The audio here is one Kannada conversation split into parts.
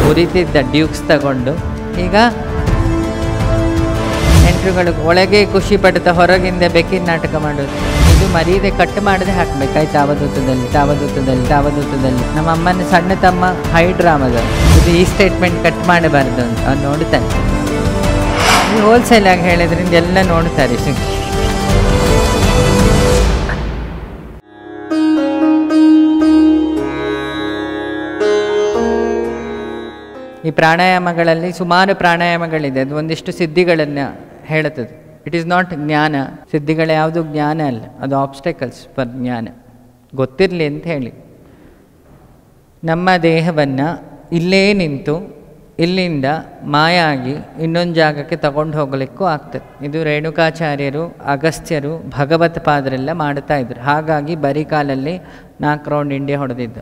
ಉರಿತಿದ್ದ ಡ್ಯೂಕ್ಸ್ ತಗೊಂಡು. ಈಗ ನೆಂಟರುಗಳು ಒಳಗೆ ಖುಷಿ ಪಡ್ತಾ ಹೊರಗಿಂದ ಬೆಕ್ಕಿನ ನಾಟಕ ಮಾಡೋದು. ಇದು ಮರೀದೆ ಕಟ್ ಮಾಡದೆ ಹಾಕ್ಬೇಕಾಯ್ತು. ಅವಧೂತದಲ್ಲಿ ನಮ್ಮ ಅಮ್ಮನ ಸಣ್ಣ ತಮ್ಮ ಹೈಡ್ರಾಮದ ಇದು ಈ ಸ್ಟೇಟ್ಮೆಂಟ್ ಕಟ್ ಮಾಡಬಾರ್ದು ಅಂತ ಅವ್ನು ನೋಡ್ತಾನೆ. ಈ ಹೋಲ್ಸೇಲ್ ಆಗಿ ಹೇಳಿದ್ರಿಂದ ಎಲ್ಲ ನೋಡ್ತಾರೆ. ಈ ಪ್ರಾಣಾಯಾಮಗಳಲ್ಲಿ ಸುಮಾರು ಪ್ರಾಣಾಯಾಮಗಳಿದೆ. ಅದು ಒಂದಿಷ್ಟು ಸಿದ್ಧಿಗಳನ್ನು ಹೇಳುತ್ತದೆ. ಇಟ್ ಈಸ್ ನಾಟ್ ಜ್ಞಾನ. ಸಿದ್ಧಿಗಳು ಯಾವುದು ಜ್ಞಾನ ಅಲ್ಲ, ಅದು ಆಬ್ಸ್ಟೆಕಲ್ಸ್ ಫಾರ್ ಜ್ಞಾನ. ಗೊತ್ತಿರಲಿ ಅಂತ ಹೇಳಿ ನಮ್ಮ ದೇಹವನ್ನು ಇಲ್ಲೇ ನಿಂತು ಇಲ್ಲಿಂದ ಮಾಯ ಆಗಿ ಇನ್ನೊಂದು ಜಾಗಕ್ಕೆ ತಗೊಂಡು ಹೋಗಲಿಕ್ಕೂ ಆಗ್ತದೆ. ಇದು ರೇಣುಕಾಚಾರ್ಯರು, ಅಗಸ್ತ್ಯರು, ಭಗವತ್ ಪಾದರೆಲ್ಲ ಮಾಡ್ತಾ ಇದ್ರು. ಹಾಗಾಗಿ ಬರೀ ಕಾಲಲ್ಲಿ 4 ರೌಂಡ್ ಇಂಡಿಯಾ ಹೊಡೆದಿದ್ದು.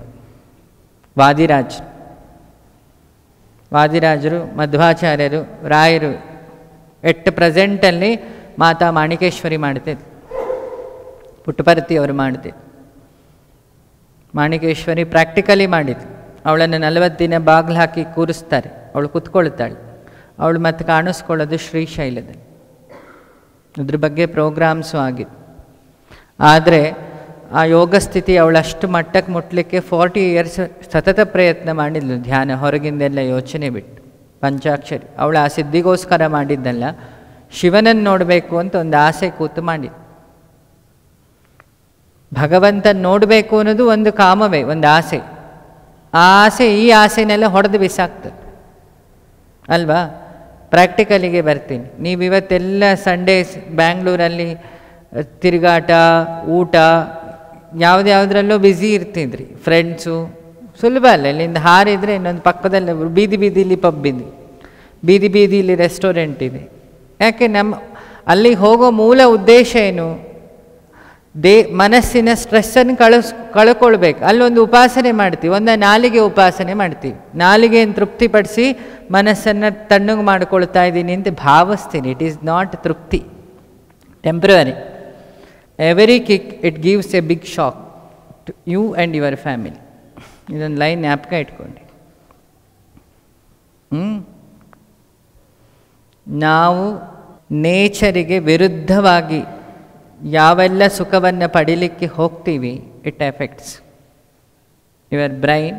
ವಾದಿರಾಜರು, ಮಧ್ವಾಚಾರ್ಯರು, ರಾಯರು ಎಟ್ ಪ್ರೆಸೆಂಟಲ್ಲಿ ಮಾತಾ ಮಾಣಿಕೇಶ್ವರಿ ಮಾಡ್ತಿದ್ರು. ಪುಟ್ಟಪರ್ತಿ ಅವರು ಮಾಡ್ತಿದ್ರು. ಮಾಣಿಕೇಶ್ವರಿ ಪ್ರಾಕ್ಟಿಕಲಿ ಮಾಡಿದ್ರು. ಅವಳನ್ನು 40 ದಿನ ಬಾಗಿಲು ಹಾಕಿ ಕೂರಿಸ್ತಾರೆ. ಅವಳು ಕುತ್ಕೊಳ್ತಾಳೆ. ಅವಳು ಮತ್ತೆ ಕಾಣಿಸ್ಕೊಳ್ಳೋದು ಶ್ರೀಶೈಲದಲ್ಲಿ. ಅದ್ರ ಬಗ್ಗೆ ಪ್ರೋಗ್ರಾಮ್ಸು ಆಗಿದೆ. ಆದರೆ ಆ ಯೋಗ ಸ್ಥಿತಿ ಅವಳಷ್ಟು ಮಟ್ಟಕ್ಕೆ ಮುಟ್ಟಲಿಕ್ಕೆ 40 ಇಯರ್ಸ್ ಸತತ ಪ್ರಯತ್ನ ಮಾಡಿದ್ಲು. ಧ್ಯಾನ ಹೊರಗಿಂದೆಲ್ಲ ಯೋಚನೆ ಬಿಟ್ಟು ಪಂಚಾಕ್ಷರಿ. ಅವಳು ಆ ಸಿದ್ಧಿಗೋಸ್ಕರ ಮಾಡಿದ್ದಲ್ಲ, ಶಿವನನ್ನು ನೋಡಬೇಕು ಅಂತ ಒಂದು ಆಸೆ ಕೂತು ಮಾಡಿದ್ದು. ಭಗವಂತನ ನೋಡಬೇಕು ಅನ್ನೋದು ಒಂದು ಕಾಮವೇ, ಒಂದು ಆಸೆ. ಆ ಆಸೆ ಈ ಆಸೆನೆಲ್ಲ ಹೊಡೆದು ಬಿಸಾಕ್ತದೆ ಅಲ್ವಾ. ಪ್ರಾಕ್ಟಿಕಲಿಗೆ ಬರ್ತೀನಿ. ನೀವು ಇವತ್ತೆಲ್ಲ ಸಂಡೇಸ್ ಬ್ಯಾಂಗ್ಳೂರಲ್ಲಿ ತಿರುಗಾಟ, ಊಟ, ಯಾವುದ್ಯಾವುದ್ರಲ್ಲೂ ಬ್ಯುಸಿ ಇರ್ತಿದ್ರಿ. ಫ್ರೆಂಡ್ಸು ಸುಲಭ ಅಲ್ಲ. ಇಲ್ಲಿಂದ ಹಾರಿದರೆ ಇನ್ನೊಂದು ಪಕ್ಕದಲ್ಲಿ ಬೀದಿಲಿ ಪಬ್ ಇದೆ, ಬೀದಿಲಿ ರೆಸ್ಟೋರೆಂಟ್ ಇದೆ. ಯಾಕೆ ಅಲ್ಲಿಗೆ ಹೋಗೋ ಮೂಲ ಉದ್ದೇಶ ಏನು? ಮನಸ್ಸಿನ ಸ್ಟ್ರೆಸ್ಸನ್ನು ಕಳ್ಕೊಳ್ಬೇಕು. ಅಲ್ಲೊಂದು ಉಪಾಸನೆ ಮಾಡ್ತೀವಿ, ಒಂದು ನಾಲಿಗೆ ಉಪಾಸನೆ ಮಾಡ್ತೀವಿ. ನಾಲಿಗೆಯನ್ನು ತೃಪ್ತಿಪಡಿಸಿ ಮನಸ್ಸನ್ನು ತಣ್ಣಗೆ ಮಾಡ್ಕೊಳ್ತಾ ಇದ್ದೀನಿ ಅಂತ ಭಾವಿಸ್ತೀನಿ. ಇಟ್ ಈಸ್ ನಾಟ್ ತೃಪ್ತಿ, temporary. Every kick it gives a big shock to you and your family. ಇದೊಂದು ಲೈನ್ ಜ್ಞಾಪಕ ಇಟ್ಕೊಂಡು. ನಾವು ನೇಚರಿಗೆ ವಿರುದ್ಧವಾಗಿ ಯಾವೆಲ್ಲ ಸುಖವನ್ನು ಪಡೀಲಿಕ್ಕೆ ಹೋಗ್ತೀವಿ, ಇಟ್ ಎಫೆಕ್ಟ್ಸ್ ಯುವರ್ ಬ್ರೈನ್.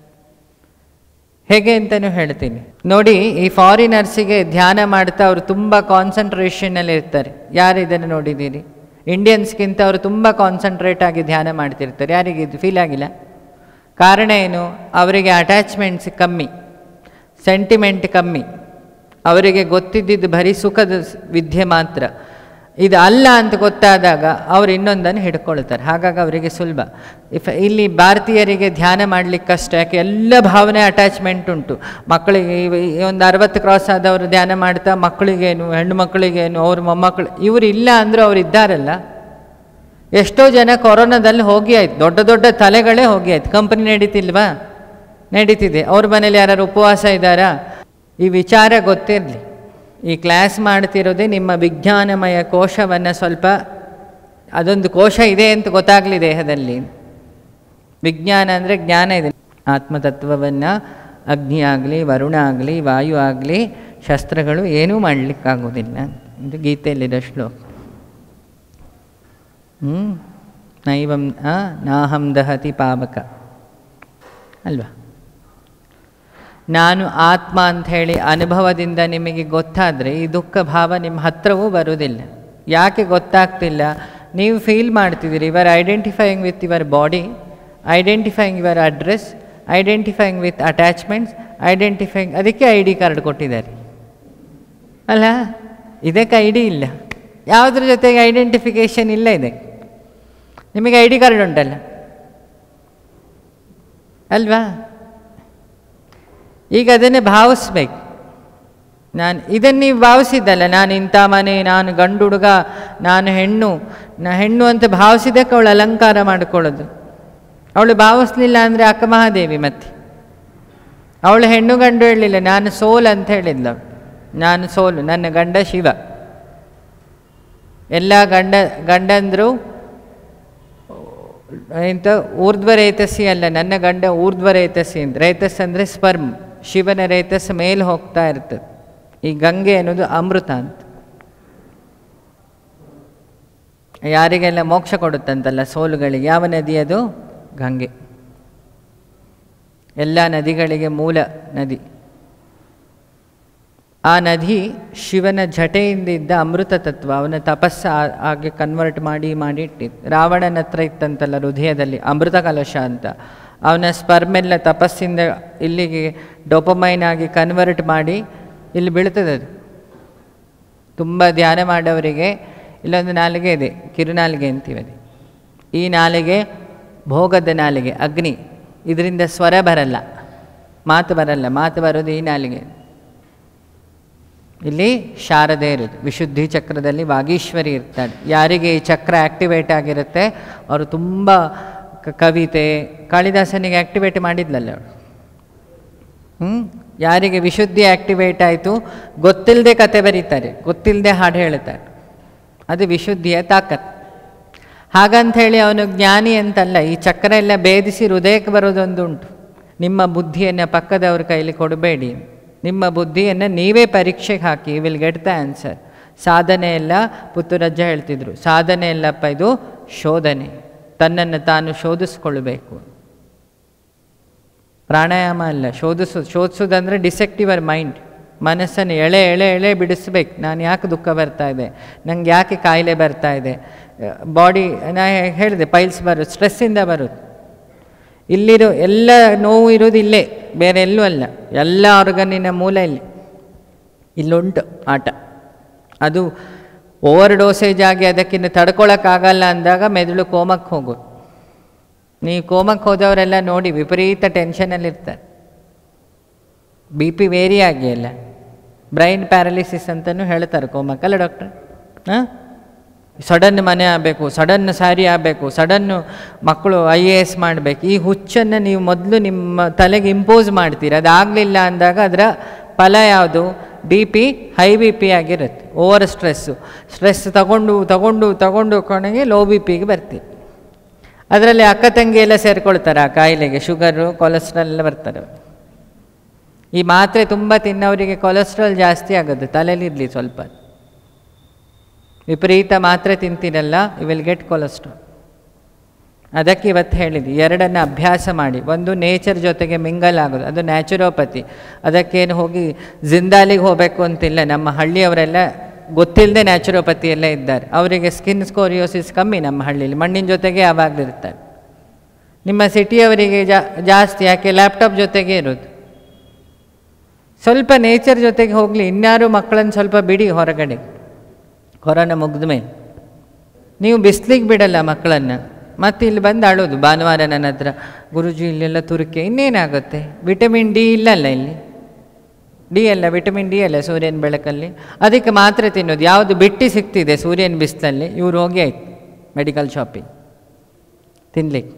ಹೇಗೆ ಅಂತಲೂ ಹೇಳ್ತೀನಿ ನೋಡಿ. ಈ ಫಾರಿನರ್ಸಿಗೆ ಧ್ಯಾನ ಮಾಡ್ತಾ ಅವರು ತುಂಬ ಕಾನ್ಸಂಟ್ರೇಷನಲ್ಲಿ ಇರ್ತಾರೆ. ಯಾರು ಇದನ್ನು ನೋಡಿದ್ದೀರಿ? ಇಂಡಿಯನ್ಸ್ಗಿಂತ ಅವರು ತುಂಬ ಕಾನ್ಸಂಟ್ರೇಟ್ ಆಗಿ ಧ್ಯಾನ ಮಾಡ್ತಿರ್ತಾರೆ. ಯಾರಿಗೆ ಇದು ಫೀಲ್ ಆಗಿಲ್ಲ? ಕಾರಣ ಏನು? ಅವರಿಗೆ ಅಟ್ಯಾಚ್ಮೆಂಟ್ಸ್ ಕಮ್ಮಿ, ಸೆಂಟಿಮೆಂಟ್ ಕಮ್ಮಿ. ಅವರಿಗೆ ಗೊತ್ತಿದ್ದಿದ್ದು ಬರೀ ಸುಖದ ವಿದ್ಯೆ ಮಾತ್ರ. ಇದು ಅಲ್ಲ ಅಂತ ಗೊತ್ತಾದಾಗ ಅವರು ಇನ್ನೊಂದನ್ನು ಹಿಡ್ಕೊಳ್ತಾರೆ. ಹಾಗಾಗಿ ಅವರಿಗೆ ಸುಲಭ. ಇಲ್ಲಿ ಭಾರತೀಯರಿಗೆ ಧ್ಯಾನ ಮಾಡಲಿಕ್ಕೆ ಕಷ್ಟ. ಯಾಕೆ? ಎಲ್ಲ ಭಾವನೆ ಅಟ್ಯಾಚ್ಮೆಂಟ್ ಉಂಟು. ಮಕ್ಕಳಿಗೆ ಒಂದು 60 ಕ್ರಾಸ್ ಆದವರು ಧ್ಯಾನ ಮಾಡ್ತಾ ಮಕ್ಕಳಿಗೇನು, ಹೆಣ್ಣು ಮಕ್ಕಳಿಗೇನು, ಅವ್ರ ಮೊಮ್ಮಕ್ಕಳು, ಇವರು ಇಲ್ಲ ಅಂದರೂ ಅವ್ರು ಇದ್ದಾರಲ್ಲ. ಎಷ್ಟೋ ಜನ ಕೊರೋನಾದಲ್ಲಿ ಹೋಗಿ ಆಯ್ತು, ದೊಡ್ಡ ದೊಡ್ಡ ತಲೆಗಳೇ ಹೋಗಿ ಆಯ್ತು. ಕಂಪನಿ ನಡೀತಿಲ್ವಾ? ನಡೀತಿದೆ. ಅವ್ರ ಮನೇಲಿ ಯಾರು ಉಪವಾಸ ಇದ್ದಾರಾ? ಈ ವಿಚಾರ ಗೊತ್ತಿರಲಿ. ಈ ಕ್ಲಾಸ್ ಮಾಡ್ತಿರೋದೇ ನಿಮ್ಮ ವಿಜ್ಞಾನಮಯ ಕೋಶವನ್ನು ಸ್ವಲ್ಪ, ಅದೊಂದು ಕೋಶ ಇದೆ ಅಂತ ಗೊತ್ತಾಗಲಿ ದೇಹದಲ್ಲಿ. ವಿಜ್ಞಾನ ಅಂದರೆ ಜ್ಞಾನ ಇದೆ. ಆತ್ಮತತ್ವವನ್ನು ಅಗ್ನಿ ಆಗಲಿ, ವರುಣ ಆಗಲಿ, ವಾಯು ಆಗಲಿ, ಶಸ್ತ್ರಗಳು ಏನೂ ಮಾಡಲಿಕ್ಕಾಗೋದಿಲ್ಲ. ಇದು ಗೀತೆಯಲ್ಲಿರೋ ಶ್ಲೋಕ. ನೈವಂ ನಾಹಂ ದಹತಿ ಪಾವಕ ಅಲ್ವಾ. ನಾನು ಆತ್ಮ ಅಂಥೇಳಿ ಅನುಭವದಿಂದ ನಿಮಗೆ ಗೊತ್ತಾದರೆ ಈ ದುಃಖ ಭಾವ ನಿಮ್ಮ ಹತ್ರವೂ ಬರುವುದಿಲ್ಲ. ಯಾಕೆ ಗೊತ್ತಾಗ್ತಿಲ್ಲ? ನೀವು ಫೀಲ್ ಮಾಡ್ತಿದ್ದೀರಿ. You are identifying with your body, identifying your address, identifying with attachments, identifying. ಅದಕ್ಕೆ ID ಕಾರ್ಡ್ ಕೊಟ್ಟಿದ್ದಾರೆ ಅಲ್ಲ. ಇದಕ್ಕೆ ID ಇಲ್ಲ. ಯಾವುದ್ರ ಜೊತೆಗೆ ಐಡೆಂಟಿಫಿಕೇಷನ್ ಇಲ್ಲ ಇದಕ್ಕೆ. ನಿಮಗೆ ID ಕಾರ್ಡ್ ಉಂಟಲ್ಲ ಅಲ್ವಾ. ಈಗ ಅದನ್ನೇ ಭಾವಿಸ್ಬೇಕು. ಇದನ್ನು ನೀವು ಭಾವಿಸಿದ್ದಲ್ಲ, ನಾನು ಇಂಥ ಮನೆ, ನಾನು ಗಂಡು ಹುಡುಗ, ನಾನು ಹೆಣ್ಣು ಅಂತ ಭಾವಿಸಿದ್ದಕ್ಕೆ ಅವಳು ಅಲಂಕಾರ ಮಾಡಿಕೊಳ್ಳೋದು. ಅವಳು ಭಾವಿಸ್ಲಿಲ್ಲ ಅಂದರೆ ಅಕ್ಕ ಮಹಾದೇವಿ. ಮತ್ತೆ ಅವಳು ಹೆಣ್ಣು ಗಂಡು ಹೇಳಲಿಲ್ಲ, ನಾನು ಸೋಲ್ ಅಂತ ಹೇಳಿದ್ಲು. ನಾನು ಸೋಲು, ನನ್ನ ಗಂಡ ಶಿವ. ಎಲ್ಲ ಗಂಡಂದರು ಇಂಥ ಊರ್ಧ್ವರೇತಸಿ ಅಲ್ಲ, ನನ್ನ ಗಂಡ ಊರ್ಧ್ವರೇತಸಿ ಅಂತ. ರೇತಸ್ ಅಂದರೆ ಸ್ಪರ್ಮ್, ಶಿವನ ರೇತಸ್ ಮೇಲೆ ಹೋಗ್ತಾ ಇರ್ತದೆ. ಈ ಗಂಗೆ ಅನ್ನೋದು ಅಮೃತ ಅಂತ. ಯಾರಿಗೆಲ್ಲ ಮೋಕ್ಷ ಕೊಡುತ್ತಂತಲ್ಲ ಸೋಲುಗಳಿಗೆ, ಯಾವ ನದಿ ಅದು? ಗಂಗೆ. ಎಲ್ಲ ನದಿಗಳಿಗೆ ಮೂಲ ನದಿ. ಆ ನದಿ ಶಿವನ ಜಟೆಯಿಂದ ಇದ್ದ ಅಮೃತ ತತ್ವ, ಅವನ ತಪಸ್ಸ ಹಾಗೆ ಕನ್ವರ್ಟ್ ಮಾಡಿ ಇಟ್ಟಿದ್ದು. ರಾವಣನ ಹತ್ರ ಇತ್ತಂತಲ್ಲ ಹೃದಯದಲ್ಲಿ ಅಮೃತ ಕಲಶ ಅಂತ, ಅವನ ಸ್ಪರ್ಮೆಲ್ಲ ತಪಸ್ಸಿಂದ ಇಲ್ಲಿಗೆ ಡೋಪಮೈನ್ ಆಗಿ ಕನ್ವರ್ಟ್ ಮಾಡಿ ಇಲ್ಲಿ ಬೀಳ್ತದೆ. ಅದು ತುಂಬ ಧ್ಯಾನ ಮಾಡೋವರಿಗೆ ಇಲ್ಲೊಂದು ನಾಲಿಗೆ ಇದೆ, ಕಿರುನಾಲಿಗೆ ಅಂತೀವಿ. ಅದು ಈ ನಾಲಿಗೆ ಭೋಗದ ನಾಲಿಗೆ, ಅಗ್ನಿ. ಇದರಿಂದ ಸ್ವರ ಬರಲ್ಲ, ಮಾತು ಬರಲ್ಲ. ಮಾತು ಬರೋದು ಈ ನಾಲಿಗೆ. ಇಲ್ಲಿ ಶಾರದೆ ಇರೋದು. ವಿಶುದ್ಧಿ ಚಕ್ರದಲ್ಲಿ ವಾಗೀಶ್ವರಿ ಇರ್ತಾಳೆ. ಯಾರಿಗೆ ಈ ಚಕ್ರ ಆ್ಯಕ್ಟಿವೇಟ್ ಆಗಿರುತ್ತೆ ಅವರು ತುಂಬ ಕವಿತೆ, ಕಾಳಿದಾಸನಿಗೆ ಆ್ಯಕ್ಟಿವೇಟ್ ಮಾಡಿದ್ಲಲ್ಲ ಅವಳು. ಯಾರಿಗೆ ವಿಶುದ್ಧಿ ಆ್ಯಕ್ಟಿವೇಟ್ ಆಯಿತು ಗೊತ್ತಿಲ್ಲದೆ ಕತೆ ಬರೀತಾರೆ, ಗೊತ್ತಿಲ್ಲದೆ ಹಾಡು ಹೇಳ್ತಾರೆ. ಅದು ವಿಶುದ್ಧಿಯ ತಾಕತ್. ಹಾಗಂಥೇಳಿ ಅವನು ಜ್ಞಾನಿ ಅಂತಲ್ಲ. ಈ ಚಕ್ರ ಎಲ್ಲ ಭೇದಿಸಿ ಹೃದಯಕ್ಕೆ ಬರೋದೊಂದು ಉಂಟು. ನಿಮ್ಮ ಬುದ್ಧಿಯನ್ನು ಪಕ್ಕದವ್ರ ಕೈಲಿ ಕೊಡಬೇಡಿ. ನಿಮ್ಮ ಬುದ್ಧಿಯನ್ನು ನೀವೇ ಪರೀಕ್ಷೆಗೆ ಹಾಕಿ, ವಿಲ್ ಗೆಟ್ ದ ಆನ್ಸರ್. ಸಾಧನೆ ಎಲ್ಲ ಪುತ್ತೂರಜ್ಜ ಹೇಳ್ತಿದ್ರು, ಸಾಧನೆ ಎಲ್ಲಪ್ಪ ಇದು ಶೋಧನೆ. ತನ್ನನ್ನು ತಾನು ಶೋಧಿಸ್ಕೊಳ್ಬೇಕು. ಪ್ರಾಣಾಯಾಮ ಅಲ್ಲ, ಶೋಧಿಸೋದಂದರೆ ಡಿಸೆಕ್ಟ್ ಯುವರ್ ಮೈಂಡ್. ಮನಸ್ಸನ್ನು ಎಳೆ ಎಳೆ ಎಳೆ ಬಿಡಿಸ್ಬೇಕು. ನಾನು ಯಾಕೆ ದುಃಖ ಬರ್ತಾ ಇದೆ, ನಂಗೆ ಯಾಕೆ ಕಾಯಿಲೆ ಬರ್ತಾ ಇದೆ, ಬಾಡಿ ನಾ ಹೇಳಿದೆ ಪೈಲ್ಸ್ ಬರೋದು ಸ್ಟ್ರೆಸ್ಸಿಂದ ಬರೋದು. ಇಲ್ಲಿರೋ ಎಲ್ಲ ನೋವು ಇರೋದು ಇಲ್ಲೇ, ಬೇರೆ ಎಲ್ಲೂ ಅಲ್ಲ. ಎಲ್ಲ ಆರ್ಗನ್ನಿನ ಮೂಲ ಇಲ್ಲುಂಟು ಆಟ. ಅದು ಓವರ್ ಡೋಸೇಜ್ ಆಗಿ ಅದಕ್ಕಿಂತ ತಡ್ಕೊಳಕ್ಕಾಗಲ್ಲ ಅಂದಾಗ ಮೆದುಳು ಕೋಮಕ್ಕೆ ಹೋಗೋದು. ನೀವು ಕೋಮಕ್ಕೆ ಹೋದವರೆಲ್ಲ ನೋಡಿ ವಿಪರೀತ ಟೆನ್ಷನಲ್ಲಿರ್ತಾರೆ. ಬಿ ಪಿ ವೇರಿ ಆಗಿ ಅಲ್ಲ, ಬ್ರೈನ್ ಪ್ಯಾರಲಿಸಿಸ್ ಅಂತಲೂ ಹೇಳ್ತಾರೆ ಕೋಮಕ್ಕಲ್ಲ ಡಾಕ್ಟ್ರ್. ಸಡನ್ ಮನೆ ಆಗಬೇಕು, ಸಡನ್ ಸ್ಯಾರಿ ಆಗಬೇಕು, ಸಡನ್ನು ಮಕ್ಕಳು IAS ಮಾಡಬೇಕು. ಈ ಹುಚ್ಚನ್ನು ನೀವು ಮೊದಲು ನಿಮ್ಮ ತಲೆಗೆ ಇಂಪೋಸ್ ಮಾಡ್ತೀರಿ. ಅದಾಗಲಿಲ್ಲ ಅಂದಾಗ ಅದರ ಫಲ ಯಾವುದು? BP ಹೈ BP ಆಗಿರುತ್ತೆ. ಓವರ್ ಸ್ಟ್ರೆಸ್ ತಗೊಂಡು ಕೊನೆಗೆ ಲೋ BPಗೆ ಬರ್ತೀವಿ. ಅದರಲ್ಲಿ ಅಕ್ಕ ತಂಗಿ ಎಲ್ಲ ಸೇರಿಕೊಳ್ತಾರೆ ಆ ಕಾಯಿಲೆಗೆ. ಶುಗರು, ಕೊಲೆಸ್ಟ್ರಾಲ್ ಎಲ್ಲ ಬರ್ತಾರೆ. ಈ ಮಾತ್ರೆ ತುಂಬ ತಿನ್ನೋರಿಗೆ ಕೊಲೆಸ್ಟ್ರಾಲ್ ಜಾಸ್ತಿ ಆಗೋದು. ತಲೆಯಲ್ಲಿರಲಿ ಸ್ವಲ್ಪ. ವಿಪರೀತ ಮಾತ್ರೆ ತಿಂತೀರಲ್ಲ, ಯು ವಿಲ್ ಗೆಟ್ ಕೊಲೆಸ್ಟ್ರಾಲ್. ಅದಕ್ಕೆ ಇವತ್ತು ಹೇಳಿದ್ವಿ, ಎರಡನ್ನು ಅಭ್ಯಾಸ ಮಾಡಿ. ಒಂದು ನೇಚರ್ ಜೊತೆಗೆ ಮಿಂಗಲ್ ಆಗೋದು, ಅದು ನ್ಯಾಚುರೋಪತಿ. ಅದಕ್ಕೇನು ಹೋಗಿ ಜಿಂದಾಲಿಗೆ ಹೋಗಬೇಕು ಅಂತಿಲ್ಲ. ನಮ್ಮ ಹಳ್ಳಿಯವರೆಲ್ಲ ಗೊತ್ತಿಲ್ಲದೆ ನ್ಯಾಚುರೋಪತಿ ಎಲ್ಲ ಇದ್ದಾರೆ. ಅವರಿಗೆ ಸ್ಕಿನ್ ಸ್ಕೋರಿಯೋಸಿಸ್ ಕಮ್ಮಿ ನಮ್ಮ ಹಳ್ಳಿಯಲ್ಲಿ, ಮಣ್ಣಿನ ಜೊತೆಗೆ ಯಾವಾಗಲಿರ್ತಾರೆ. ನಿಮ್ಮ ಸಿಟಿಯವರಿಗೆ ಜಾಸ್ತಿ, ಯಾಕೆ ಲ್ಯಾಪ್ಟಾಪ್ ಜೊತೆಗೆ ಇರೋದು. ಸ್ವಲ್ಪ ನೇಚರ್ ಜೊತೆಗೆ ಹೋಗಲಿ. ಇನ್ಯಾರು ಮಕ್ಕಳನ್ನು ಸ್ವಲ್ಪ ಬಿಡಿ ಹೊರಗಡೆ, ಕೊರೋನಾ ಮುಗಿದ ಮೇಲೆ. ನೀವು ಬಿಸ್ಲಿಗೆ ಬಿಡಲ್ಲ ಮಕ್ಕಳನ್ನು, ಮತ್ತು ಇಲ್ಲಿ ಬಂದು ಆಳೋದು ಭಾನುವಾರ ನನ್ನ ಹತ್ರ, ಗುರುಜಿ ಇಲ್ಲೆಲ್ಲ ತುರುಕೆ. ಇನ್ನೇನಾಗುತ್ತೆ? ವಿಟಮಿನ್ ಡಿ ಇಲ್ಲಲ್ಲ ಇಲ್ಲಿ. ಡಿ ಅಲ್ಲ, ವಿಟಮಿನ್ ಡಿ ಅಲ್ಲ ಸೂರ್ಯನ ಬೆಳಕಲ್ಲಿ. ಅದಕ್ಕೆ ಮಾತ್ರೆ ತಿನ್ನೋದು. ಯಾವುದು ಬಿಟ್ಟು ಸಿಗ್ತಿದೆ ಸೂರ್ಯನ ಬಿಸಿಲಲ್ಲಿ, ಇವ್ರು ಹೋಗಿ ಆಯ್ತು ಮೆಡಿಕಲ್ ಶಾಪಿಗೆ ತಿನ್ನಲಿಕ್ಕೆ.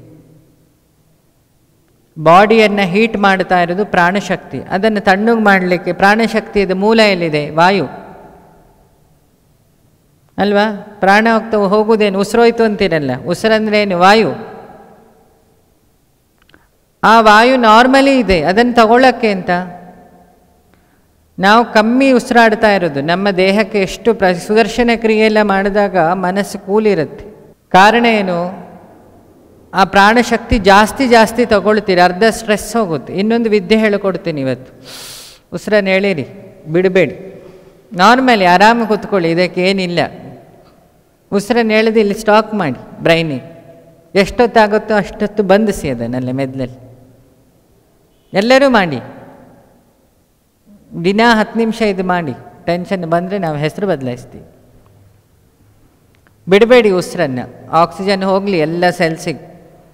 ಬಾಡಿಯನ್ನು ಹೀಟ್ ಮಾಡ್ತಾ ಇರೋದು ಪ್ರಾಣಶಕ್ತಿ. ಅದನ್ನು ತಣ್ಣಗೆ ಮಾಡಲಿಕ್ಕೆ ಪ್ರಾಣಶಕ್ತಿಯದು ಮೂಲ ಎಲ್ಲಿದೆ? ವಾಯು ಅಲ್ವಾ? ಪ್ರಾಣ ಹೋಗುವುದೇನು? ಉಸಿರೋಯ್ತು ಅಂತೀರಲ್ಲ, ಉಸಿರಂದ್ರೆ ಏನು? ವಾಯು. ಆ ವಾಯು ನಾರ್ಮಲಿ ಇದೆ, ಅದನ್ನು ತಗೊಳ್ಳೋಕ್ಕೆ ಅಂತ ನಾವು ಕಮ್ಮಿ ಉಸಿರಾಡ್ತಾ ಇರೋದು. ನಮ್ಮ ದೇಹಕ್ಕೆ ಎಷ್ಟು ಸುದರ್ಶನ ಕ್ರಿಯೆಲ್ಲ ಮಾಡಿದಾಗ ಮನಸ್ಸು ಕೂಲಿರುತ್ತೆ. ಕಾರಣ ಏನು? ಆ ಪ್ರಾಣಶಕ್ತಿ ಜಾಸ್ತಿ ತಗೊಳ್ತೀರಿ, ಅರ್ಧ ಸ್ಟ್ರೆಸ್ ಹೋಗುತ್ತೆ. ಇನ್ನೊಂದು ವಿದ್ಯೆ ಹೇಳಿಕೊಡ್ತೀನಿ ಇವತ್ತು. ಉಸಿರನ್ನು ಎಳೀರಿ, ಬಿಡಬೇಡಿ. ನಾರ್ಮಲಿ ಆರಾಮ ಕೂತ್ಕೊಳ್ಳಿ, ಇದಕ್ಕೇನಿಲ್ಲ. ಉಸಿರನ್ನು ಎಳೆದು ಇಲ್ಲಿ ಸ್ಟಾಕ್ ಮಾಡಿ ಬ್ರೈನಿಗೆ. ಎಷ್ಟೊತ್ತಾಗುತ್ತೋ ಅಷ್ಟೊತ್ತು ಬಂಧಿಸಿ ಅದನ್ನೆಲ್ಲ ಮೆದ್ಲಲ್ಲಿ. ಎಲ್ಲರೂ ಮಾಡಿ, ದಿನ 10 ನಿಮಿಷ ಇದು ಮಾಡಿ. ಟೆನ್ಷನ್ ಬಂದರೆ ನಾವು ಹೆಸರು ಬದಲಾಯಿಸ್ತೀವಿ. ಬಿಡಬೇಡಿ ಉಸಿರನ್ನು, ಆಕ್ಸಿಜನ್ ಹೋಗಲಿ ಎಲ್ಲ ಸೆಲ್ಸಿಗೆ.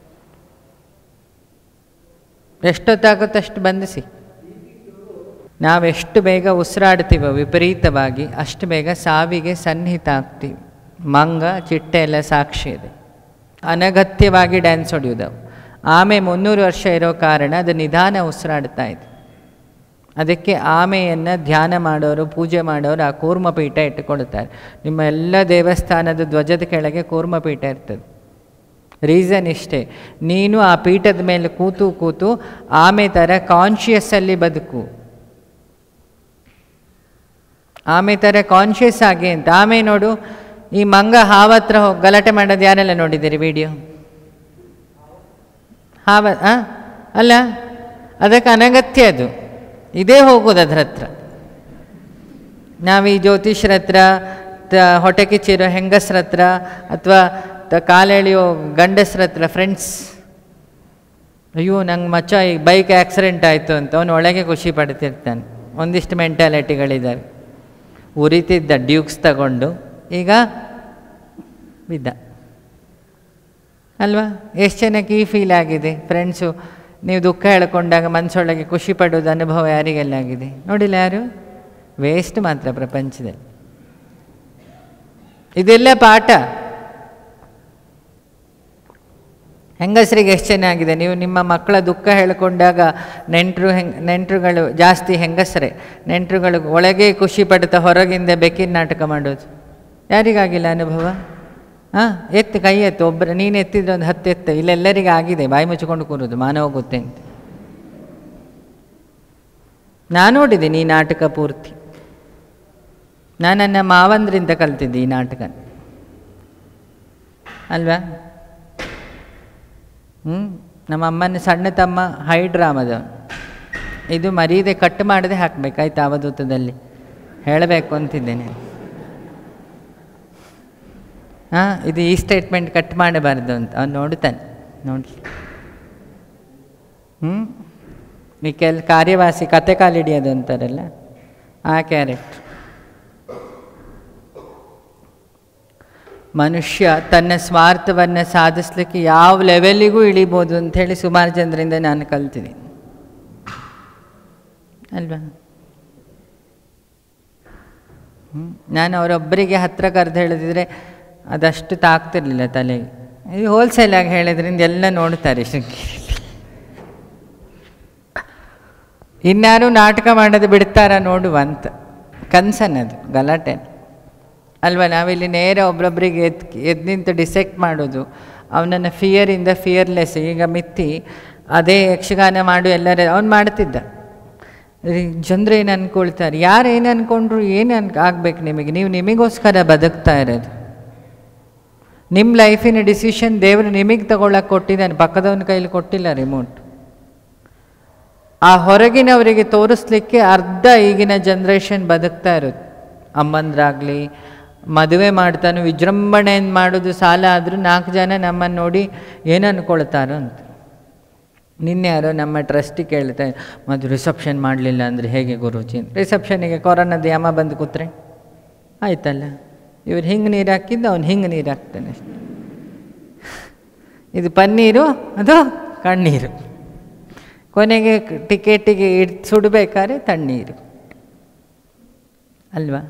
ಎಷ್ಟೊತ್ತಾಗುತ್ತೋ ಅಷ್ಟು ಬಂಧಿಸಿ. ನಾವೆಷ್ಟು ಬೇಗ ಉಸಿರಾಡ್ತೀವೋ ವಿಪರೀತವಾಗಿ, ಅಷ್ಟು ಬೇಗ ಸಾವಿಗೆ ಸನ್ನಿಹಿತ ಆಗ್ತೀವಿ. ಮಂಗ, ಚಿಟ್ಟೆ ಎಲ್ಲ ಸಾಕ್ಷಿ ಇದೆ. ಅನಗತ್ಯವಾಗಿ ಡ್ಯಾನ್ಸ್ ಹೊಡೆಯೋದು. ಆಮೆ 300 ವರ್ಷ ಇರೋ ಕಾರಣ ಅದು ನಿಧಾನ ಉಸಿರಾಡ್ತಾ ಇದೆ. ಅದಕ್ಕೆ ಆಮೆಯನ್ನು ಧ್ಯಾನ ಮಾಡೋರು, ಪೂಜೆ ಮಾಡೋರು ಆ ಕೂರ್ಮಪೀಠ ಇಟ್ಟುಕೊಳ್ತಾರೆ. ನಿಮ್ಮ ಎಲ್ಲ ದೇವಸ್ಥಾನದ ಧ್ವಜದ ಕೆಳಗೆ ಕೂರ್ಮಪೀಠ ಇರ್ತದೆ. ರೀಸನ್ ಇಷ್ಟೇ, ನೀನು ಆ ಪೀಠದ ಮೇಲೆ ಕೂತು ಕೂತು ಆಮೆ ಥರ ಕಾನ್ಷಿಯಸ್ಸಲ್ಲಿ ಬದುಕು, ಆಮೆ ಥರ ಕಾನ್ಷಿಯಸ್ ಆಗಿ ಅಂತ. ಆಮೆ ನೋಡು, ಈ ಮಂಗ ಹಾವತ್ರ ಹೋಗಿ ಗಲಾಟೆ ಮಾಡೋದು ಯಾರೆಲ್ಲ ನೋಡಿದ್ದೀರಿ ವಿಡಿಯೋ? ಅಲ್ಲ, ಅದಕ್ಕೆ ಅನಗತ್ಯ, ಅದು ಇದೇ ಹೋಗೋದು ಅದ್ರ ಹತ್ರ. ನಾವು ಈ ಜ್ಯೋತಿಷ್ಯರ ಹತ್ರ, ಹೊಟ್ಟೆ ಕಿಚ್ಚಿರೋ ಹೆಂಗಸ್ರ ಹತ್ರ, ಅಥವಾ ಕಾಲೆಳೆಯೋ ಗಂಡಸ್ರ ಹತ್ರ, ಫ್ರೆಂಡ್ಸ್, ಅಯ್ಯೋ ನಂಗೆ ಮಚ್ಚ ಈ ಬೈಕ್ ಆಕ್ಸಿಡೆಂಟ್ ಆಯಿತು ಅಂತ ಅವನು ಒಳಗೆ ಖುಷಿ ಪಡ್ತಿರ್ತಾನೆ. ಒಂದಿಷ್ಟು ಮೆಂಟಾಲಿಟಿಗಳಿದ್ದಾವೆ. ಉರಿತಿದ್ದ ಡ್ಯೂಕ್ಸ್ ತಗೊಂಡು ಈಗ ಬಿದ್ದ ಅಲ್ವಾ? ಎಷ್ಟು ಜನಕ್ಕೆ ಈ ಫೀಲ್ ಆಗಿದೆ? ಫ್ರೆಂಡ್ಸು ನೀವು ದುಃಖ ಹೇಳ್ಕೊಂಡಾಗ ಮನಸ್ಸೊಳಗೆ ಖುಷಿ ಪಡೋದು ಅನುಭವ ಯಾರಿಗೆಲ್ಲ ಆಗಿದೆ? ನೋಡಿಲ್ಲ ಯಾರು? ವೇಸ್ಟ್ ಮಾತ್ರ ಪ್ರಪಂಚದಲ್ಲಿ. ಇದೆಲ್ಲ ಪಾಠ. ಹೆಂಗಸರಿಗೆ ಎಷ್ಟು ಚೆನ್ನಾಗಿದೆ. ನೀವು ನಿಮ್ಮ ಮಕ್ಕಳ ದುಃಖ ಹೇಳ್ಕೊಂಡಾಗ ನೆಂಟರುಗಳು ಜಾಸ್ತಿ ಹೆಂಗಸರೇ. ನೆಂಟರುಗಳು ಒಳಗೆ ಖುಷಿ ಪಡ್ತಾ ಹೊರಗಿಂದ ಬೆಕ್ಕಿನ ನಾಟಕ ಮಾಡೋದು. ಯಾರಿಗಾಗಿಲ್ಲ ಅನುಭವ? ಎತ್ತು, ಕೈ ಎತ್ತು. ಒಬ್ಬರು ನೀನು ಎತ್ತಿದ್ರೆ ಒಂದು 10 ಎತ್ತು. ಇಲ್ಲೆಲ್ಲರಿಗೆ ಆಗಿದೆ. ಬಾಯಿ ಮುಚ್ಚಿಕೊಂಡು ಕೂರೋದು, ಮಾನವ ಗೊತ್ತೇ ಅಂತ. ನಾನು ನೋಡಿದ್ದೀನಿ ಈ ನಾಟಕ ಪೂರ್ತಿ. ನಾನು ನನ್ನ ಮಾವಂದ್ರಿಂದ ಕಲ್ತಿದ್ದೆ ಈ ನಾಟಕ ಅಲ್ವಾ? ನಮ್ಮ ಅಮ್ಮನ ಸಣ್ಣ ತಮ್ಮ ಹೈಡ್ರಾಮದವನು. ಇದು ಮರೀದೆ ಕಟ್ ಮಾಡದೆ ಹಾಕಬೇಕಾಯ್ತು ಅವಧೂತದಲ್ಲಿ, ಹೇಳಬೇಕು ಅಂತಿದ್ದೇನೆ. ಇದು ಈ ಸ್ಟೇಟ್ಮೆಂಟ್ ಕಟ್ ಮಾಡಬಾರ್ದು ಅಂತ ಅವ್ನು ನೋಡ್ತಾನೆ. ನೋಡಿ, ಈ ಕಾರ್ಯವಾಸಿ ಕತೆ ಕಾಲಿಡಿಯೋದು ಅಂತಾರಲ್ಲ, ಆ ಕ್ಯಾರೆಕ್ಟರ್. ಮನುಷ್ಯ ತನ್ನ ಸ್ವಾರ್ಥವನ್ನು ಸಾಧಿಸ್ಲಿಕ್ಕೆ ಯಾವ ಲೆವೆಲ್ಲಿಗೂ ಇಳಿಬೋದು ಅಂಥೇಳಿ ಸುಮಾರು ಜನರಿಂದ ನಾನು ಕಲ್ತಿದ್ದೀನಿ ಅಲ್ವಾ? ನಾನು ಅವರೊಬ್ಬರಿಗೆ ಹತ್ರ ಕರೆದು ಹೇಳಿದ್ರೆ ಅದಷ್ಟು ತಾಕ್ತಿರ್ಲಿಲ್ಲ ತಲೆಗೆ. ಇದು ಹೋಲ್ಸೇಲಾಗಿ ಹೇಳಿದ್ರಿಂದ ಎಲ್ಲ ನೋಡ್ತಾರೆ ಶೃಂಗೇರಿ. ಇನ್ಯಾರು ನಾಟಕ ಮಾಡೋದು ಬಿಡ್ತಾರ ನೋಡುವಂತ ಕನ್ಸನ್ನದು, ಗಲಾಟೆ ಅಲ್ವಾ? ನಾವಿಲ್ಲಿ ನೇರ ಒಬ್ರೊಬ್ಬರಿಗೆ ಎದ್ದು ನಿಂತು ಡಿಸೆಕ್ಟ್ ಮಾಡೋದು, ಅವನನ್ನು ಫಿಯರಿಂದ ಫಿಯರ್ಲೆಸ್. ಈಗ ಮಿತ್ತಿ ಅದೇ ಯಕ್ಷಗಾನ ಮಾಡು ಎಲ್ಲರೂ ಅವ್ನು ಮಾಡ್ತಿದ್ದ. ಜನರು ಏನು ಅಂದ್ಕೊಳ್ತಾರೆ, ಯಾರು ಏನು ಅಂದ್ಕೊಂಡ್ರು ಏನು ಆಗ್ಬೇಕು ನಿಮಗೆ? ನೀವು ನಿಮಗೋಸ್ಕರ ಬದುಕ್ತಾ ಇರೋದು. ನಿಮ್ಮ ಲೈಫಿನ ಡಿಸಿಷನ್ ದೇವರು ನಿಮಗೆ ತಗೊಳ್ಳೋಕೆ ಕೊಟ್ಟಿದ್ದಾನೆ, ಪಕ್ಕದವನ ಕೈಲಿ ಕೊಟ್ಟಿಲ್ಲ ರಿಮೋಟ್. ಆ ಹೊರಗಿನವರಿಗೆ ತೋರಿಸ್ಲಿಕ್ಕೆ ಅರ್ಧ ಈಗಿನ ಜನ್ರೇಷನ್ ಬದುಕ್ತಾ ಇರೋದು. ಅಮ್ಮಂದ್ರಾಗಲಿ ಮದುವೆ ಮಾಡ್ತಾನೋ ವಿಜೃಂಭಣೆಯನ್ನು ಮಾಡೋದು ಸಾಲ ಆದರೂ 4 ಜನ ನಮ್ಮನ್ನು ನೋಡಿ ಏನು ಅಂದ್ಕೊಳ್ತಾರೋ ಅಂತ. ನಿನ್ನೆ ಯಾರೋ ನಮ್ಮ ಟ್ರಸ್ಟಿಗೆ ಕೇಳ್ತಾರೆ, ಮತ್ತು ರಿಸೆಪ್ಷನ್ ಮಾಡಲಿಲ್ಲ ಅಂದರೆ ಹೇಗೆ ಗುರೂಜಿ? ರಿಸೆಪ್ಷನಿಗೆ ಕೊರೋನಾದ ಯಮ ಬಂದು ಕೂತ್ರೆ ಆಯ್ತಲ್ಲ. ಇವ್ರು ಹಿಂಗೆ ನೀರು ಹಾಕಿದ್ದು, ಅವ್ನು ಹಿಂಗೆ ನೀರು ಹಾಕ್ತಾನೆ ಅಷ್ಟೆ. ಇದು ಪನ್ನೀರು, ಅದು ಕಣ್ಣೀರು. ಕೊನೆಗೆ ಟಿಕೆಟಿಗೆ ಸುಡಬೇಕಾದ್ರೆ ತಣ್ಣೀರು ಅಲ್ವಾ?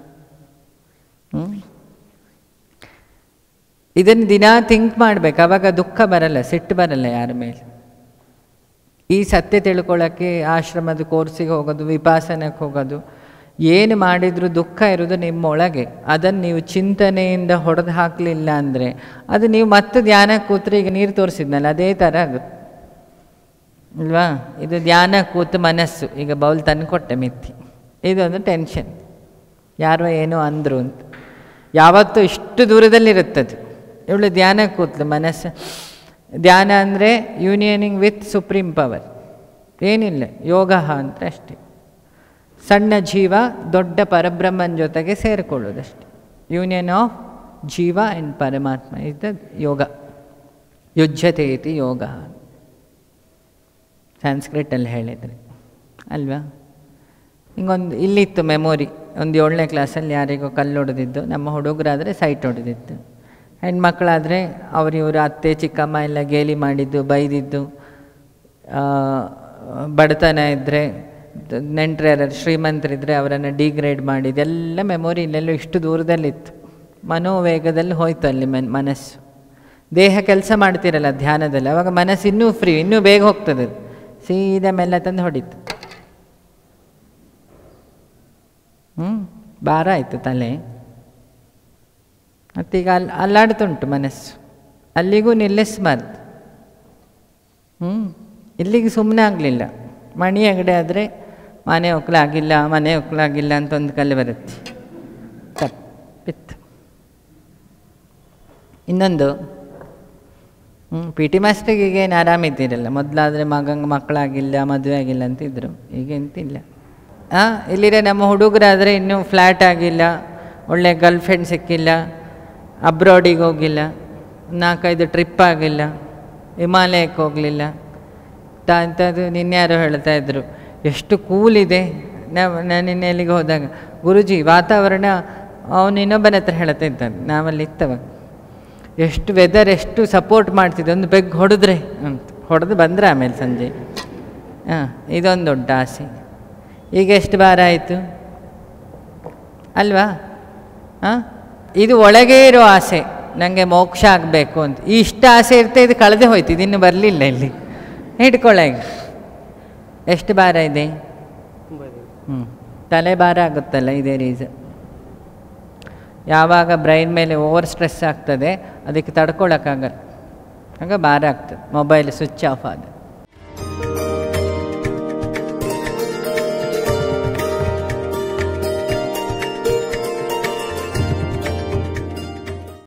ಇದನ್ನು ದಿನ ಥಿಂಕ್ ಮಾಡಬೇಕು. ಆವಾಗ ದುಃಖ ಬರಲ್ಲ, ಸಿಟ್ಟು ಬರಲ್ಲ ಯಾರ ಮೇಲೆ. ಈ ಸತ್ಯ ತಿಳ್ಕೊಳ್ಳೋಕ್ಕೆ ಆಶ್ರಮದ ಕೋರ್ಸಿಗೆ ಹೋಗೋದು, ವಿಪಾಸನಕ್ಕೆ ಹೋಗೋದು, ಏನು ಮಾಡಿದರೂ ದುಃಖ ಇರೋದು ನಿಮ್ಮೊಳಗೆ. ಅದನ್ನು ನೀವು ಚಿಂತನೆಯಿಂದ ಹೊಡೆದು ಹಾಕಲಿಲ್ಲ ಅಂದರೆ ಅದು ನೀವು ಮತ್ತೆ ಧ್ಯಾನಕ್ಕೆ ಕೂತ್ರೆ, ಈಗ ನೀರು ತೋರಿಸಿದ್ನಲ್ಲ ಅದೇ ಥರ ಆಗುತ್ತೆ ಅಲ್ವಾ? ಇದು ಧ್ಯಾನ ಕೂತು ಮನಸ್ಸು ಈಗ ಬೌಲ್ ತಂದುಕೊಟ್ಟೆ ಮಿತ್ತಿ, ಇದೊಂದು ಟೆನ್ಷನ್. ಯಾರೋ ಏನೋ ಅಂದರು ಅಂತ ಯಾವತ್ತೂ ಇಷ್ಟು ದೂರದಲ್ಲಿರುತ್ತದು. ಇವಳು ಧ್ಯಾನ ಕೂತ್ಲು ಮನಸ್ಸು. ಧ್ಯಾನ ಅಂದರೆ ಯೂನಿಯನಿಂಗ್ ವಿತ್ ಸುಪ್ರೀಂ ಪವರ್, ಏನಿಲ್ಲ, ಯೋಗ ಅಂತ ಅಷ್ಟೇ. ಸಣ್ಣ ಜೀವ ದೊಡ್ಡ ಪರಬ್ರಹ್ಮನ ಜೊತೆಗೆ ಸೇರಿಕೊಳ್ಳೋದಷ್ಟೆ. ಯೂನಿಯನ್ ಆಫ್ ಜೀವ ಆ್ಯಂಡ್ ಪರಮಾತ್ಮ ಇಸ್ ದ ಯೋಗ. ಯುಜ್ಯತೆ ಇತಿ ಯೋಗ, ಸಂಸ್ಕೃತಲ್ಲಿ ಹೇಳಿದರೆ ಅಲ್ವಾ? ಹಿಂಗೊಂದು ಇಲ್ಲಿತ್ತು ಮೆಮೊರಿ, ಒಂದು 7ನೇ ಕ್ಲಾಸಲ್ಲಿ ಯಾರಿಗೋ ಕಲ್ಲು ಹೊಡೆದಿದ್ದು. ನಮ್ಮ ಹುಡುಗರಾದರೆ ಸೈಟ್ ಹೊಡೆದಿತ್ತು, ಹೆಣ್ಮಕ್ಳಾದರೆ ಇವರು ಅತ್ತೆ ಚಿಕ್ಕಮ್ಮ ಎಲ್ಲ ಗೇಲಿ ಮಾಡಿದ್ದು, ಬೈದಿದ್ದು. ಬಡತನ ಇದ್ದರೆ, ನೆಂಟರು ಯಾರು ಶ್ರೀಮಂತರಿದ್ದರೆ ಅವರನ್ನು ಡಿಗ್ರೇಡ್ ಮಾಡಿದ್ದು ಎಲ್ಲ ಮೆಮೊರಿ ಇಲ್ಲೆಲ್ಲೋ ಇಷ್ಟು ದೂರದಲ್ಲಿತ್ತು. ಮನೋವೇಗದಲ್ಲಿ ಹೋಯ್ತು ಅಲ್ಲಿ ಮನಸ್ಸು. ದೇಹ ಕೆಲಸ ಮಾಡ್ತಿರಲ್ಲ ಧ್ಯಾನದಲ್ಲಿ, ಅವಾಗ ಮನಸ್ಸು ಇನ್ನೂ ಫ್ರೀ, ಇನ್ನೂ ಬೇಗ ಹೋಗ್ತದೆ. ಸೀದಾ ಮೆಲ್ಲ ತಂದು ಹೊಡಿತು. ಭಾರ ಆಯಿತು ತಲೆ. ಮತ್ತೀಗ ಅಲ್ಲಾಡ್ತುಂಟು ಮನಸ್ಸು. ಅಲ್ಲಿಗೂ ನಿಲ್ಲಿಸ್ಬಾರ್ದು. ಇಲ್ಲಿಗೆ ಸುಮ್ಮನೆ ಆಗಲಿಲ್ಲ. ಮಣಿ ಅಂಗಡಿ ಆದರೆ ಮನೆ ಒಕ್ಕಲಾಗಿಲ್ಲ ಅಂತ ಒಂದು ಕಲ್ಲು ಬರುತ್ತೆ, ತಪ್ಪಿತ್ತು. ಇನ್ನೊಂದು ಪಿ ಟಿ ಮಾಸ್ಟ್ರಿಗೆ ಈಗೇನು ಆರಾಮಿದ್ದೀರಲ್ಲ, ಮೊದಲಾದರೆ ಮಕ್ಕಳಾಗಿಲ್ಲ, ಮದುವೆ ಆಗಿಲ್ಲ ಅಂತಿದ್ರು, ಈಗ ಎಂತಿಲ್ಲ. ಇಲ್ಲಿರೇ ನಮ್ಮ ಹುಡುಗರಾದರೆ ಇನ್ನೂ ಫ್ಲ್ಯಾಟ್ ಆಗಿಲ್ಲ, ಒಳ್ಳೆ ಗರ್ಲ್ ಫ್ರೆಂಡ್ ಸಿಕ್ಕಿಲ್ಲ, ಅಬ್ರಾಡಿಗೆ ಹೋಗಿಲ್ಲ, 4-5 ಟ್ರಿಪ್ ಆಗಿಲ್ಲ, ಹಿಮಾಲಯಕ್ಕೆ ಹೋಗಲಿಲ್ಲ ಅಂಥದ್ದು. ನಿನ್ಯಾರೋ ಹೇಳ್ತಾ ಇದ್ರು, ಎಷ್ಟು ಕೂಲಿದೆ. ನಾನು ನಿನ್ನೆ ಎಲ್ಲಿಗೆ ಹೋದಾಗ, ಗುರುಜಿ ವಾತಾವರಣ, ಅವನು ಇನ್ನೊಬ್ಬನ ಹತ್ರ ಹೇಳ್ತಾ ಇದ್ದಾನೆ, ನಾವಲ್ಲಿ ಇತ್ತವಾಗ, ಎಷ್ಟು ವೆದರ್ ಎಷ್ಟು ಸಪೋರ್ಟ್ ಮಾಡ್ತಿದ್ದೆ, ಒಂದು ಬೆಗ್ ಹೊಡೆದ್ರೆ ಅಂತ ಹೊಡೆದು ಬಂದರೆ ಆಮೇಲೆ ಸಂಜೆ. ಇದೊಂದು ದೊಡ್ಡ ಆಸೆ. ಈಗ ಎಷ್ಟು ಭಾರ ಆಯಿತು ಅಲ್ವಾ? ಇದು ಒಳಗೆ ಇರೋ ಆಸೆ, ನನಗೆ ಮೋಕ್ಷ ಆಗಬೇಕು ಅಂತ. ಇಷ್ಟ ಆಸೆ ಇರ್ತೇ, ಇದು ಕಳೆದೇ ಹೋಯ್ತು, ಇದಿನ್ನೂ ಬರಲಿಲ್ಲ. ಇಲ್ಲಿ ಹಿಡ್ಕೊಳ್ಳಾಗ ಎಷ್ಟು ಭಾರ ಇದೆ? ತಲೆ ಭಾರ ಆಗುತ್ತಲ್ಲ, ಇದೇ ರೀಸನ್. ಯಾವಾಗ ಬ್ರೈನ್ ಮೇಲೆ ಓವರ್ ಸ್ಟ್ರೆಸ್ ಆಗ್ತದೆ, ಅದಕ್ಕೆ ತಡ್ಕೊಳಕ್ಕಾಗಲ್ಲ, ಆಗ ಭಾರ ಆಗ್ತದೆ. ಮೊಬೈಲ್ ಸ್ವಿಚ್ ಆಫ್ ಆದ